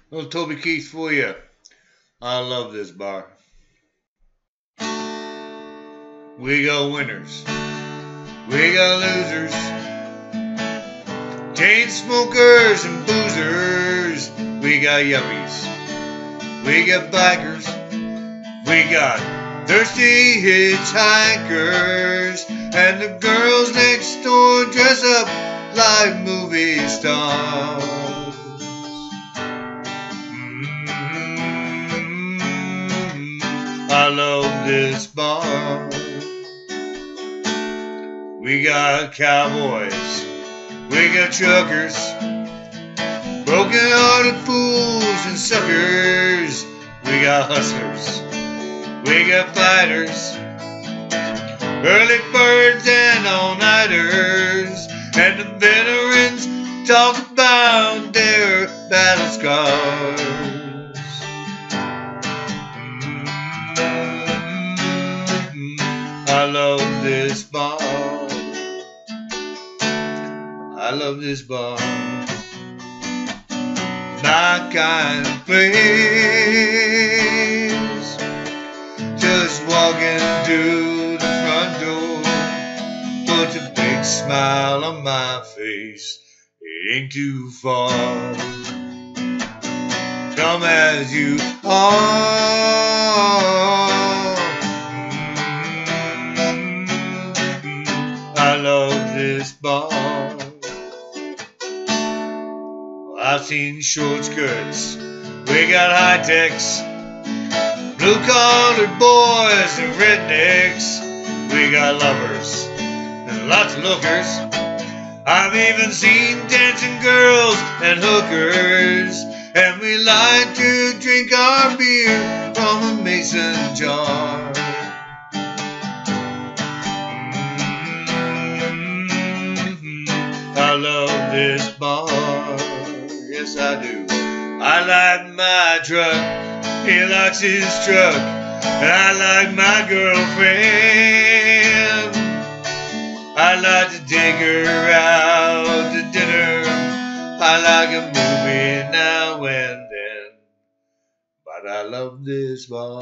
Little Toby Keith for you. I love this bar. We got winners. We got losers. Chain smokers and boozers. We got yuppies. We got bikers. We got thirsty hitchhikers. And the girls next door dress up like movie stars. I love this bar. We got cowboys, we got truckers, broken-hearted fools and suckers. We got hustlers, we got fighters, early birds and all-nighters, and the veterans talk about their battle scars. I love this bar. I love this bar. My kind of place. Just walking through the front door puts a big smile on my face. It ain't too far. Come as you are. I love this bar. I've seen short skirts, we got high techs, blue-collared boys and rednecks. We got lovers and lots of lookers. I've even seen dancing girls and hookers. And we like to drink our beer from a mason jar. I love this bar, yes I do. I like my truck, he likes his truck, and I like my girlfriend. I like to take her out to dinner, I like a movie now and then, but I love this bar.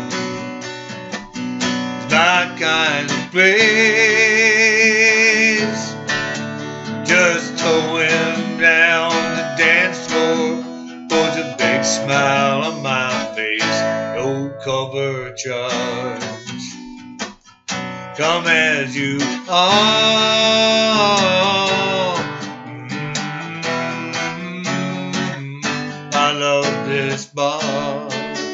It's my kind of place. Just towing down the dance floor puts a big smile on my face. No cover charge. Come as you are. I love this bar.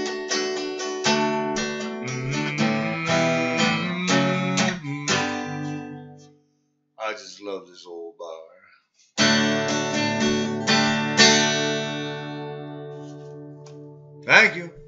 I just love this old bar. Thank you.